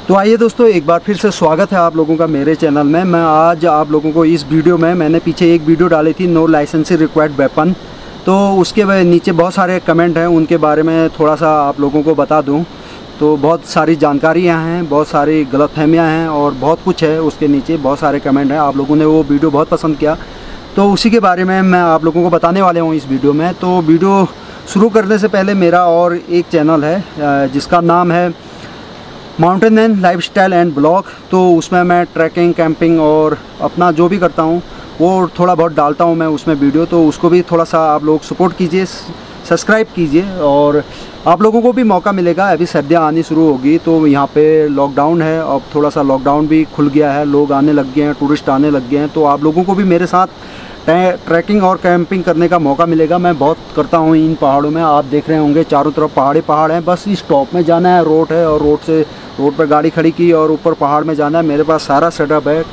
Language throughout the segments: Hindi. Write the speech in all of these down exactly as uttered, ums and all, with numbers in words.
तो आइए दोस्तों, एक बार फिर से स्वागत है आप लोगों का मेरे चैनल में। मैं आज आप लोगों को इस वीडियो में, मैंने पीछे एक वीडियो डाली थी नो लाइसेंसी रिक्वायर्ड वेपन, तो उसके नीचे बहुत सारे कमेंट हैं, उनके बारे में थोड़ा सा आप लोगों को बता दूं। तो बहुत सारी जानकारियां हैं, बहुत सारी गलतफहमियां हैं और बहुत कुछ है उसके नीचे, बहुत सारे कमेंट हैं। आप लोगों ने वो वीडियो बहुत पसंद किया, तो उसी के बारे में मैं आप लोगों को बताने वाले हूँ इस वीडियो में। तो वीडियो शुरू करने से पहले मेरा और एक चैनल है जिसका नाम है mountain and lifestyle and blog, तो उसमें मैं ट्रैकिंग, कैंपिंग और अपना जो भी करता हूँ वो थोड़ा बहुत डालता हूँ मैं उसमें वीडियो। तो उसको भी थोड़ा सा आप लोग सपोर्ट कीजिए, सब्सक्राइब कीजिए और आप लोगों को भी मौका मिलेगा। अभी सर्दियाँ आनी शुरू होगी, तो यहाँ पे लॉकडाउन है, अब थोड़ा सा लॉकडाउन भी खुल गया है, लोग आने लग गए हैं, टूरिस्ट आने लग गए हैं, तो आप लोगों को भी मेरे साथ ट्रैकिंग और कैंपिंग करने का मौका मिलेगा। मैं बहुत करता हूँ इन पहाड़ों में, आप देख रहे होंगे चारों तरफ पहाड़ी पहाड़ हैं, बस इस टॉप में जाना है, रोड है और रोड से रोड पर गाड़ी खड़ी की और ऊपर पहाड़ में जाना है। मेरे पास सारा सेटअप है,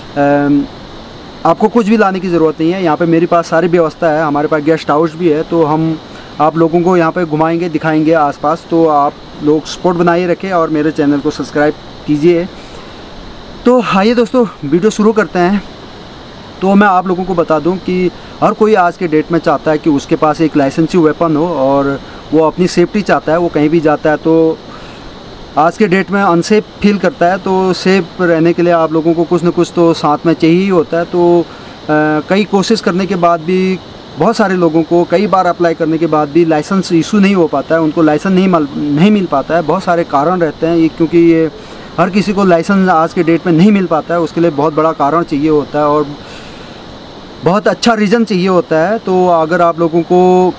आपको कुछ भी लाने की ज़रूरत नहीं है। यहाँ पे मेरे पास सारी व्यवस्था है, हमारे पास गेस्ट हाउस भी है, तो हम आप लोगों को यहाँ पे घुमाएंगे, दिखाएंगे आसपास। तो आप लोग सपोर्ट बनाए रखें और मेरे चैनल को सब्सक्राइब कीजिए। तो आइए दोस्तों, वीडियो शुरू करते हैं। तो मैं आप लोगों को बता दूं कि हर कोई आज के डेट में चाहता है कि उसके पास एक लाइसेंसी वेपन हो और वो अपनी सेफ्टी चाहता है। वो कहीं भी जाता है तो आज के डेट में अनसेफ फील करता है, तो सेफ रहने के लिए आप लोगों को कुछ न कुछ तो साथ में चाहिए ही होता है। तो आ, कई कोशिश करने के बाद भी बहुत सारे लोगों को कई बार अप्लाई करने के बाद भी लाइसेंस इशू नहीं हो पाता है, उनको लाइसेंस नहीं मिल नहीं मिल पाता है। बहुत सारे कारण रहते हैं ये, क्योंकि ये हर किसी को लाइसेंस आज के डेट में नहीं मिल पाता है, उसके लिए बहुत बड़ा कारण चाहिए होता है और बहुत अच्छा रीज़न चाहिए होता है। तो अगर आप लोगों को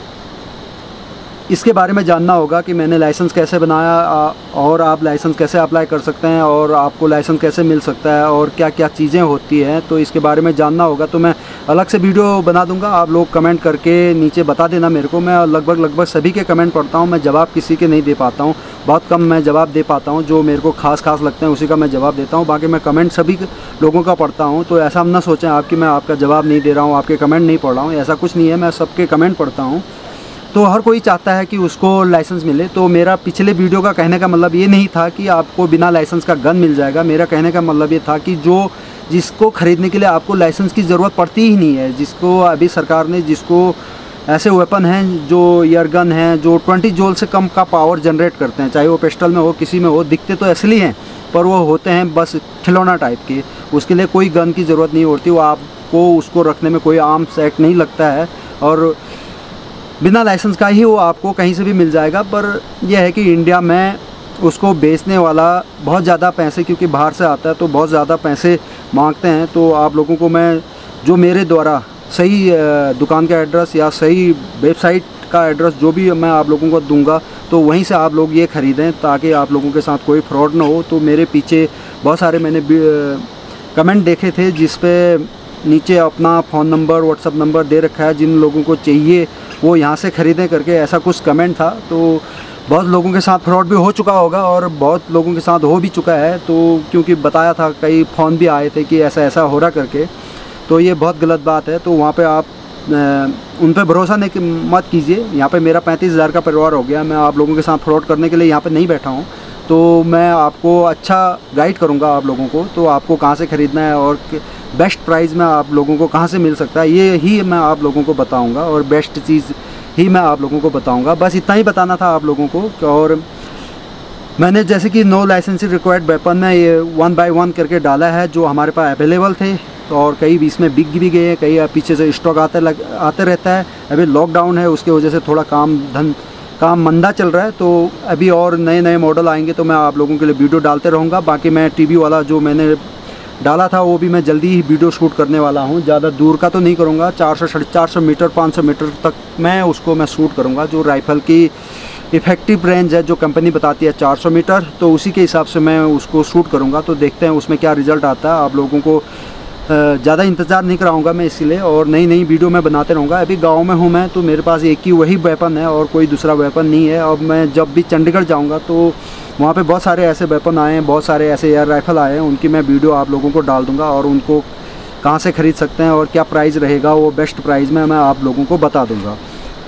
इसके बारे में जानना होगा कि मैंने लाइसेंस कैसे बनाया और आप लाइसेंस कैसे अप्लाई कर सकते हैं और आपको लाइसेंस कैसे मिल सकता है और क्या क्या चीज़ें होती हैं, तो इसके बारे में जानना होगा, तो मैं अलग से वीडियो बना दूंगा। आप लोग कमेंट करके नीचे बता देना मेरे को। मैं लगभग लगभग सभी के कमेंट पढ़ता हूँ, मैं जवाब किसी के नहीं दे पाता हूँ, बहुत कम मैं जवाब दे पाता हूँ। जो मेरे को खास खास लगते हैं उसी का मैं जवाब देता हूँ, बाकी मैं कमेंट सभी लोगों का पढ़ता हूँ। तो ऐसा हम ना सोचें आप कि मैं आपका जवाब नहीं दे रहा हूँ, आपके कमेंट नहीं पढ़ रहा हूँ, ऐसा कुछ नहीं है, मैं सबके कमेंट पढ़ता हूँ। तो हर कोई चाहता है कि उसको लाइसेंस मिले। तो मेरा पिछले वीडियो का कहने का मतलब ये नहीं था कि आपको बिना लाइसेंस का गन मिल जाएगा। मेरा कहने का मतलब ये था कि जो जिसको ख़रीदने के लिए आपको लाइसेंस की ज़रूरत पड़ती ही नहीं है, जिसको अभी सरकार ने, जिसको ऐसे वेपन हैं जो एयर गन हैं जो ट्वेंटी जोल से कम का पावर जनरेट करते हैं, चाहे वो पिस्टल में हो, किसी में हो, दिखते तो असली हैं पर वो होते हैं बस खिलौना टाइप के, उसके लिए कोई गन की ज़रूरत नहीं होती। वो आपको उसको रखने में कोई आर्म्स एक्ट नहीं लगता है और बिना लाइसेंस का ही वो आपको कहीं से भी मिल जाएगा। पर यह है कि इंडिया में उसको बेचने वाला बहुत ज़्यादा पैसे, क्योंकि बाहर से आता है तो बहुत ज़्यादा पैसे मांगते हैं। तो आप लोगों को मैं जो मेरे द्वारा सही दुकान का एड्रेस या सही वेबसाइट का एड्रेस जो भी मैं आप लोगों को दूंगा, तो वहीं से आप लोग ये ख़रीदें ताकि आप लोगों के साथ कोई फ्रॉड ना हो। तो मेरे पीछे बहुत सारे मैंने कमेंट देखे थे जिस पे नीचे अपना फ़ोन नंबर, व्हाट्सअप नंबर दे रखा है, जिन लोगों को चाहिए वो यहाँ से ख़रीदें करके, ऐसा कुछ कमेंट था। तो बहुत लोगों के साथ फ्रॉड भी हो चुका होगा और बहुत लोगों के साथ हो भी चुका है, तो क्योंकि बताया था, कई फ़ोन भी आए थे कि ऐसा ऐसा हो रहा करके, तो ये बहुत गलत बात है। तो वहाँ पे आप उन पे भरोसा नहीं मत कीजिए। यहाँ पे मेरा पैंतीस हज़ार का परिवार हो गया, मैं आप लोगों के साथ फ्रॉड करने के लिए यहाँ पे नहीं बैठा हूँ। तो मैं आपको अच्छा गाइड करूँगा आप लोगों को, तो आपको कहाँ से ख़रीदना है और बेस्ट प्राइस में आप लोगों को कहाँ से मिल सकता है, ये ही मैं आप लोगों को बताऊंगा और बेस्ट चीज़ ही मैं आप लोगों को बताऊंगा। बस इतना ही बताना था आप लोगों को। और मैंने जैसे कि नो लाइसेंसी रिक्वायर्ड वेपन में ये वन बाय वन करके डाला है जो हमारे पास अवेलेबल थे, तो और कई इसमें बिक भी गए हैं, कई पीछे से स्टॉक आते लग आते रहता है। अभी लॉकडाउन है, उसके वजह से थोड़ा काम धन काम मंदा चल रहा है, तो अभी और नए नए मॉडल आएंगे तो मैं आप लोगों के लिए वीडियो डालते रहूँगा। बाकी मैं टीवी वाला जो मैंने डाला था वो भी मैं जल्दी ही वीडियो शूट करने वाला हूँ, ज़्यादा दूर का तो नहीं करूँगा, चार सौ साढ़े चार सौ मीटर पाँच सौ मीटर तक मैं उसको मैं शूट करूँगा। जो राइफ़ल की इफ़ेक्टिव रेंज है जो कंपनी बताती है चार सौ मीटर, तो उसी के हिसाब से मैं उसको शूट करूँगा। तो देखते हैं उसमें क्या रिज़ल्ट आता है। आप लोगों को ज़्यादा इंतज़ार नहीं कराऊंगा मैं इसलिए, और नई नई वीडियो मैं बनाते रहूँगा। अभी गांव में हूँ मैं, तो मेरे पास एक ही वही वेपन है और कोई दूसरा वेपन नहीं है। अब मैं जब भी चंडीगढ़ जाऊँगा तो वहाँ पे बहुत सारे ऐसे वेपन आए हैं, बहुत सारे ऐसे एयर राइफ़ल आए हैं, उनकी मैं वीडियो आप लोगों को डाल दूँगा और उनको कहाँ से ख़रीद सकते हैं और क्या प्राइस रहेगा, वो बेस्ट प्राइस में मैं आप लोगों को बता दूँगा।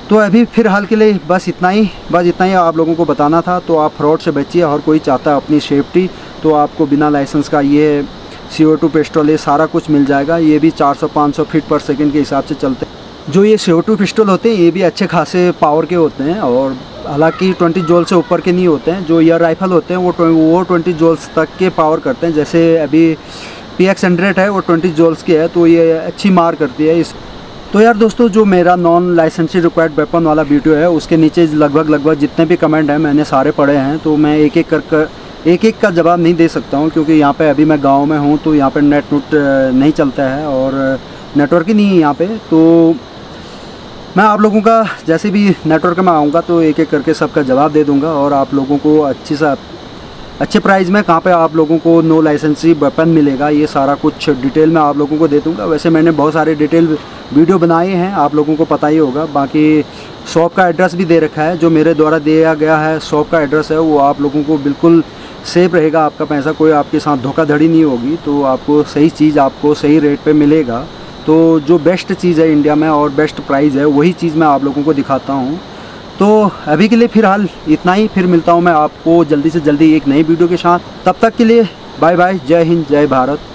तो अभी फिलहाल के लिए बस इतना ही बस इतना ही आप लोगों को बताना था। तो आप फ्रॉड से बचिए, हर कोई चाहता है अपनी सेफ्टी, तो आपको बिना लाइसेंस का ये सी ओ टू पिस्टल ये सारा कुछ मिल जाएगा। ये भी चार सौ पाँच सौ फीट पर सेकंड के हिसाब से चलते हैं। जो ये सी ओ टू पिस्टल होते हैं ये भी अच्छे खासे पावर के होते हैं, और हालांकि बीस जोल से ऊपर के नहीं होते हैं। जो एयर राइफल होते हैं वो वो बीस जोल्स तक के पावर करते हैं। जैसे अभी पी एक्स हंड्रेड है वो बीस जोल्स की है, तो ये अच्छी मार करती है इस। तो यार दोस्तों, जो मेरा नॉन लाइसेंसी रिक्वायर्ड वेपन वाला वीडियो है उसके नीचे लगभग लगभग जितने भी कमेंट हैं मैंने सारे पढ़े हैं। तो मैं एक एक कर कर एक एक का जवाब नहीं दे सकता हूँ, क्योंकि यहाँ पे अभी मैं गांव में हूँ, तो यहाँ पे नेट नूट नहीं चलता है और नेटवर्क ही नहीं है यहाँ पे। तो मैं आप लोगों का जैसे भी नेटवर्क में आऊँगा तो एक एक करके सबका जवाब दे दूँगा, और आप लोगों को अच्छी सा अच्छे प्राइस में कहाँ पे आप लोगों को नो लाइसेंसी वेपन मिलेगा ये सारा कुछ डिटेल में आप लोगों को दे दूँगा। वैसे मैंने बहुत सारे डिटेल वीडियो बनाए हैं, आप लोगों को पता ही होगा। बाकी शॉप का एड्रेस भी दे रखा है, जो मेरे द्वारा दिया गया है शॉप का एड्रेस है, वो आप लोगों को बिल्कुल सेफ रहेगा। आपका पैसा कोई आपके साथ धोखाधड़ी नहीं होगी, तो आपको सही चीज़ आपको सही रेट पे मिलेगा। तो जो बेस्ट चीज़ है इंडिया में और बेस्ट प्राइस है वही चीज़ मैं आप लोगों को दिखाता हूँ। तो अभी के लिए फ़िलहाल इतना ही, फिर मिलता हूँ मैं आपको जल्दी से जल्दी एक नई वीडियो के साथ। तब तक के लिए बाय बाय, जय हिंद, जय भारत।